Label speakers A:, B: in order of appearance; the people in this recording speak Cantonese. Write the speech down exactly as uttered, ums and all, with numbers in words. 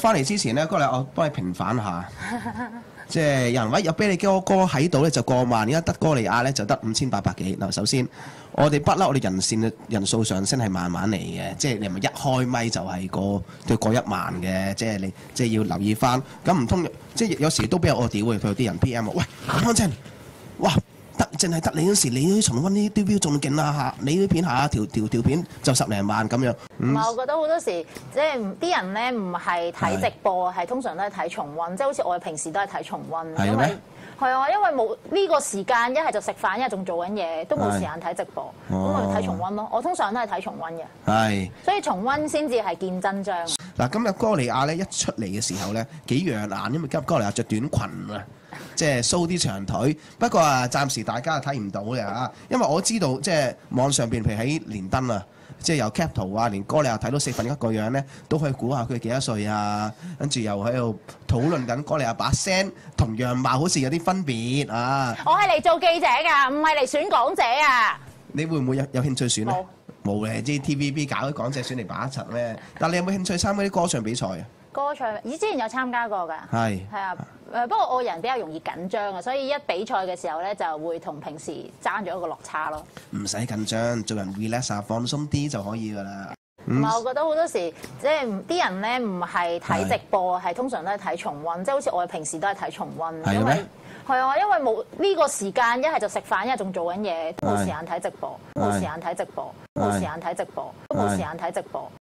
A: 翻嚟之前咧，嗰日我幫你平反下，即係有人話有俾你哥哥喺度咧就過萬，而家得哥利亞咧就得五千八百幾。嗱，首先我哋不嬲，我哋人線嘅人數上升係慢慢嚟嘅，即係你唔係一開咪就係過對過一萬嘅，即係你即係要留意翻。咁唔通即係有時都俾我屌嘅，佢有啲人 P M 我，喂，講翻真，哇！得淨係得你嗰時，你啲重溫啲 D V 仲勁啦嚇！你啲片下條條條片就十零萬咁樣。
B: 唔係，我覺得好多時即係啲人咧唔係睇直播，係通常都係睇重溫，即係好似我哋平時都係睇重溫。
A: 係咩？
B: 係啊，因為冇呢個時間，一係就食飯，一係仲做緊嘢，都冇時間睇直播，咁咪睇重溫咯。我通常都係睇重溫嘅。係。所以重溫先至係見真章。
A: 嗱，今日哥利亞咧一出嚟嘅時候咧幾養眼，因為今日哥利亞着短裙啊。即係 show 啲長腿，不過啊，暫時大家睇唔到嘅嚇，因為我知道即係網上邊，譬如喺連登啊，即係由 cap 圖啊，連哥利亞睇到四分一個樣咧，都可以估下佢幾多歲啊，跟住又喺度討論緊哥利亞把聲同樣貌好似有啲分別啊！
B: 我係嚟做記者㗎，唔係嚟選港姐啊！
A: 你會唔會有有興趣選咧？冇冇嘅，即係 T V B 搞啲港姐選嚟把一層咩？但係你有冇興趣參加啲歌唱比賽啊？
B: 歌唱，咦？之前有參加過㗎。係。係啊，誒不過我人比較容易緊張啊，所以一比賽嘅時候咧，就會同平時爭咗一個落差咯。
A: 唔使緊張，做人 relax 下，放鬆啲就可以㗎啦。
B: 唔係，我覺得好多時即係啲人咧唔係睇直播，係通常都係睇重溫，即係好似我哋平時都係睇重溫。
A: 係咩？
B: 係啊，因為冇呢個時間，一係就食飯，一係仲做緊嘢，都冇時間睇直播，冇時間睇直播，冇時間睇直播，都冇時間睇直播。